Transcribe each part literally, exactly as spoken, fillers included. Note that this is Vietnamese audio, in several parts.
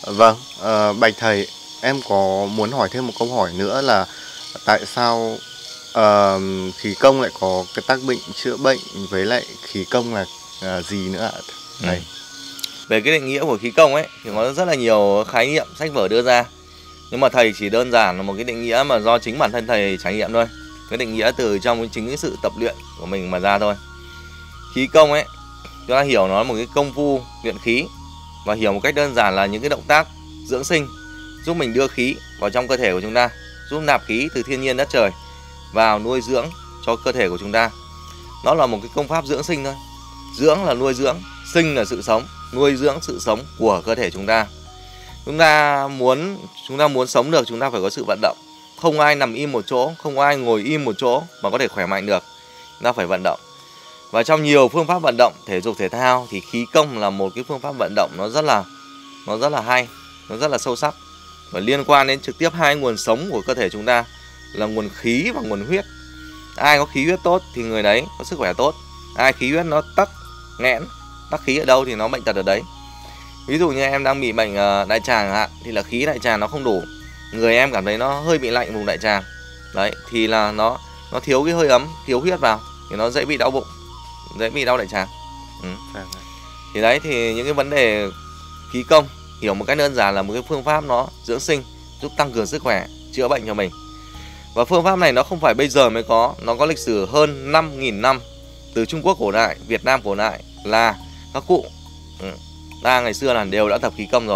Vâng, ờ, bạch thầy, em có muốn hỏi thêm một câu hỏi nữa là tại sao ờ, khí công lại có cái tác bệnh chữa bệnh, với lại khí công là ờ, gì nữa ạ thầy? Ừ. Về cái định nghĩa của khí công ấy thì có rất là nhiều khái niệm sách vở đưa ra. Nhưng mà thầy chỉ đơn giản là một cái định nghĩa mà do chính bản thân thầy trải nghiệm thôi. Cái định nghĩa từ trong chính cái sự tập luyện của mình mà ra thôi. Khí công ấy, chúng ta hiểu nó là một cái công phu luyện khí, và hiểu một cách đơn giản là những cái động tác dưỡng sinh giúp mình đưa khí vào trong cơ thể của chúng ta, giúp nạp khí từ thiên nhiên đất trời vào nuôi dưỡng cho cơ thể của chúng ta. Nó là một cái công pháp dưỡng sinh thôi. Dưỡng là nuôi dưỡng, sinh là sự sống, nuôi dưỡng sự sống của cơ thể chúng ta. Chúng ta muốn chúng ta muốn sống được, chúng ta phải có sự vận động. Không ai nằm im một chỗ, không ai ngồi im một chỗ mà có thể khỏe mạnh được. Chúng ta phải vận động. Và trong nhiều phương pháp vận động thể dục thể thao thì khí công là một cái phương pháp vận động nó rất là nó rất là hay, nó rất là sâu sắc và liên quan đến trực tiếp hai nguồn sống của cơ thể chúng ta là nguồn khí và nguồn huyết. Ai có khí huyết tốt thì người đấy có sức khỏe tốt. Ai khí huyết nó tắc nghẽn, tắc khí ở đâu thì nó bệnh tật ở đấy. Ví dụ như em đang bị bệnh đại tràng chẳng hạn, thì là khí đại tràng nó không đủ, người em cảm thấy nó hơi bị lạnh vùng đại tràng đấy, thì là nó nó thiếu cái hơi ấm, thiếu huyết vào thì nó dễ bị đau bụng, dễ bị đau đại tràng. Ừ. Thì đấy, thì những cái vấn đề khí công hiểu một cách đơn giản là một cái phương pháp nó dưỡng sinh, giúp tăng cường sức khỏe, chữa bệnh cho mình. Và phương pháp này nó không phải bây giờ mới có, nó có lịch sử hơn năm nghìn năm. Từ Trung Quốc cổ đại, Việt Nam cổ đại là các cụ ừ, ta ngày xưa là đều đã tập khí công rồi.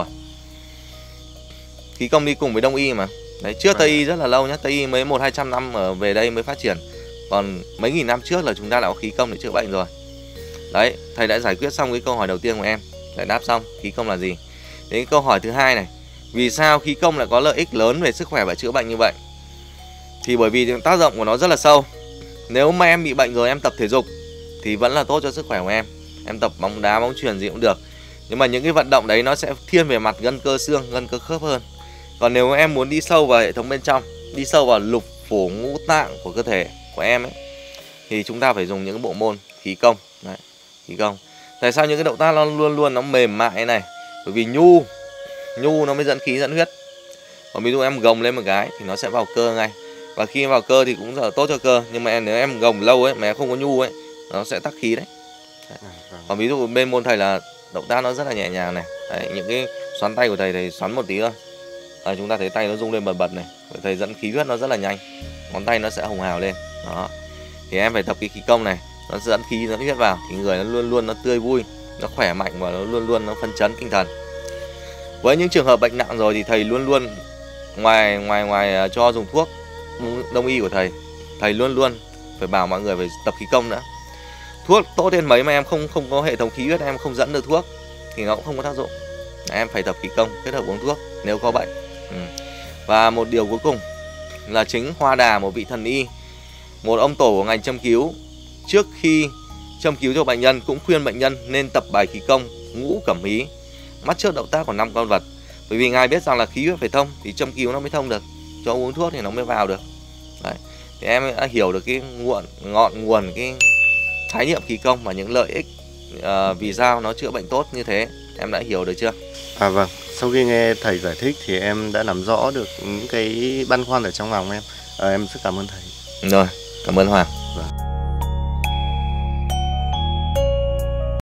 Khí công đi cùng với Đông y mà. Đấy, trước Tây y rất là lâu nhá, Tây y mới một hai trăm năm ở về đây mới phát triển. Còn mấy nghìn năm trước là chúng ta đã có khí công để chữa bệnh rồi. Đấy, thầy đã giải quyết xong cái câu hỏi đầu tiên của em, giải đáp xong khí công là gì. Đến câu hỏi thứ hai này, vì sao khí công lại có lợi ích lớn về sức khỏe và chữa bệnh như vậy? Thì bởi vì tác động của nó rất là sâu. Nếu mà em bị bệnh rồi em tập thể dục thì vẫn là tốt cho sức khỏe của em. Em tập bóng đá, bóng chuyền gì cũng được. Nhưng mà những cái vận động đấy nó sẽ thiên về mặt gân cơ xương, gân cơ khớp hơn. Còn nếu em muốn đi sâu vào hệ thống bên trong, đi sâu vào lục phủ ngũ tạng của cơ thể của em ấy, thì chúng ta phải dùng những cái bộ môn khí công. Đấy, khí công. Tại sao những cái động tác nó luôn luôn nó mềm mại này? Bởi vì nhu, nhu nó mới dẫn khí dẫn huyết. Còn ví dụ em gồng lên một cái thì nó sẽ vào cơ ngay. Và khi vào cơ thì cũng rất là tốt cho cơ. Nhưng mà em, nếu em gồng lâu ấy mà em không có nhu ấy, nó sẽ tắc khí đấy. Đấy. Còn ví dụ bên môn thầy là động tác nó rất là nhẹ nhàng này. Đấy, những cái xoắn tay của thầy thầy xoắn một tí thôi. À, chúng ta thấy tay nó rung lên bật bật này. Thầy dẫn khí huyết nó rất là nhanh, ngón tay nó sẽ hồng hào lên. Đó. Thì em phải tập cái khí công này, nó dẫn khí dẫn huyết vào thì người nó luôn luôn nó tươi vui, nó khỏe mạnh và nó luôn luôn nó phấn chấn tinh thần. Với những trường hợp bệnh nặng rồi thì thầy luôn luôn ngoài ngoài ngoài cho dùng thuốc Đông y của thầy, thầy luôn luôn phải bảo mọi người phải tập khí công nữa. Thuốc tốt đến mấy mà em không không có hệ thống khí huyết, em không dẫn được thuốc thì nó cũng không có tác dụng. Em phải tập khí công kết hợp uống thuốc nếu có bệnh. Ừ. Và một điều cuối cùng là chính Hoa Đà, một vị thần y, một ông tổ của ngành châm cứu, trước khi châm cứu cho bệnh nhân cũng khuyên bệnh nhân nên tập bài khí công ngũ cẩm hí, mắt trước động tác của năm con vật. Bởi vì ngài biết rằng là khí huyết phải thông thì châm cứu nó mới thông được, cho uống thuốc thì nó mới vào được. Đấy. Thì em đã hiểu được cái nguồn ngọn nguồn cái khái niệm khí công và những lợi ích uh, vì sao nó chữa bệnh tốt như thế. Em đã hiểu được chưa? À vâng, sau khi nghe thầy giải thích thì em đã nắm rõ được những cái băn khoăn ở trong lòng em. À, em rất cảm ơn thầy. Rồi, cảm ơn Hoàng. Vâng.